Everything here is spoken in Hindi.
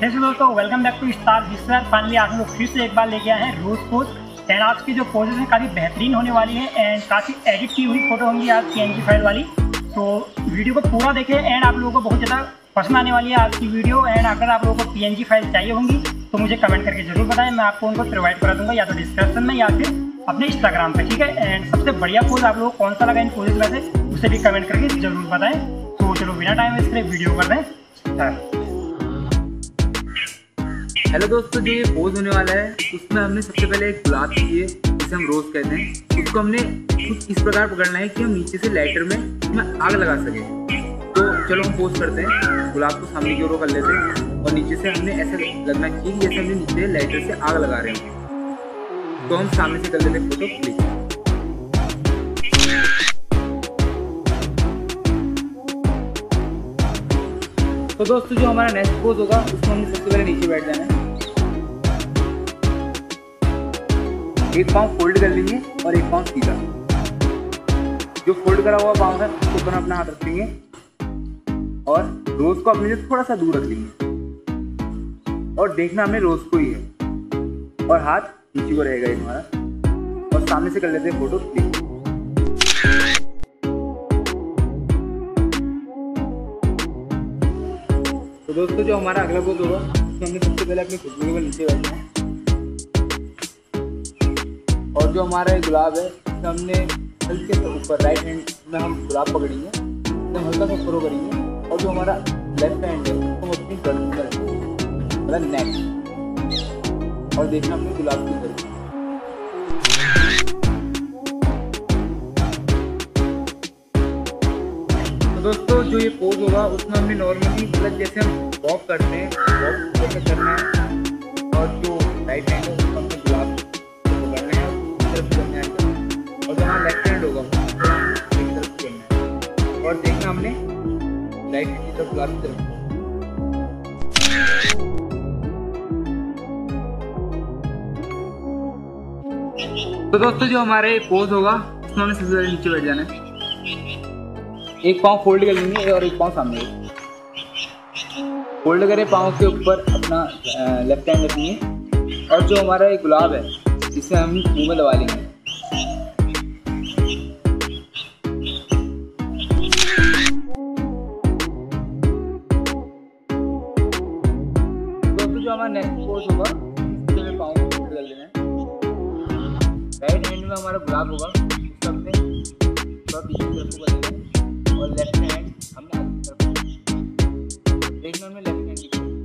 जैसे दोस्तों welcome back to star hister. Finally आप लोग फिर से एक बार लेके आए हैं रोज पोज एंड आज की जो पोजेस हैं काफ़ी बेहतरीन होने वाली है एंड काफ़ी एडिट की हुई फोटो होंगी आज PNG फाइल वाली। तो वीडियो को पूरा देखें एंड आप लोगों को बहुत ज़्यादा पसंद आने वाली है आज की वीडियो। एंड अगर आप लोगों को PNG फाइल चाहिए होंगी तो मुझे कमेंट करके जरूर बताएं, मैं आपको उनको प्रोवाइड करा दूंगा या तो डिस्क्रिप्शन में या फिर अपने इंस्टाग्राम पे, ठीक है। एंड सबसे बढ़िया पोज आप लोगों को कौन सा लगा इन पोजेस में से उसे भी कमेंट करके जरूर बताएं। तो चलो बिना टाइम वेस्ट करे वीडियो कर दें स्टार्ट। हेलो दोस्तों, जो ये पोज होने वाला है उसमें हमने सबसे पहले एक गुलाब चाहिए जिसे हम रोज कहते हैं। उसको हमने कुछ इस प्रकार पकड़ना है कि हम नीचे से लाइटर में आग लगा सकें। तो चलो हम पोज करते हैं, गुलाब को सामने की ओर कर लेते हैं और नीचे से हमने ऐसा लगना चाहिए जैसे हमने नीचे लाइटर से आग लगा रहे हैं। तो हम सामने से कर लेते हैं फोटो क्लिक। तो दोस्तों जो हमारा नेक्स्ट पोज होगा उसमें हमने सबसे पहले नीचे बैठ जाना है, एक पाँव फोल्ड कर लेंगे और एक पाँव सीधा। जो फोल्ड करा हुआ पाँव है उसके ऊपर अपना हाथ रखेंगे और रोज को अपने से थोड़ा सा दूर रख लेंगे और देखना हमें रोज को ही है और हाथ नीचे को रहेगा हमारा और सामने से कर लेते हैं फोटो क्लिक। तो दोस्तों जो हमारा अगला पोज होगा उसमें हमने सबसे पहले अपनी खुशबू के नीचे बैठना है और जो हमारा एक गुलाब है उसमें हमने हल्के से ऊपर राइट हैंड में हम गुलाब पकड़ेंगे, एकदम हल्का सा थ्रो करेंगे और जो हमारा लेफ्ट हैंड है उसको हम अपनी गर्दन में रखेंगे, मतलब नेक, और देखना हमने गुलाब की तरफ। तो दोस्तों जो ये पोज होगा उसमें हमने नॉर्मली मतलब जैसे हम वॉक करते हैं वॉक जैसे करना है और जो राइट हैंड है उसको हमने गुलाब पकड़ना है और तरफ करना है और जो हमारा लेफ्ट हैंड होगा उसको एक तरफ करना है और देखना हमने राइट हैंड की तरफ गुलाब की तरफ। तो दोस्तों जो हमारे पोज होगा उसमें हमने सबसे पहले नीचे बैठ जाना है, एक पाँव फोल्ड कर लेंगे और एक पाँव सामने फोल्ड करें, पाँव के ऊपर अपना लेफ्ट हैंड रखेंगे और जो हमारा एक गुलाब है इसे हम मुंह में दबा लेंगे। दोस्तों जो हमारा नेक्स्ट पोज होगा उसमें पाँव को फोल्ड कर लेना है, राइट हैंड में हमारा गुलाब होगा उसको हमने थोड़ा पीछे की तरफ कर लेना है और लेफ्ट हैंड हमने आगे की तरफ देखना, हमने लेफ्ट हैंड की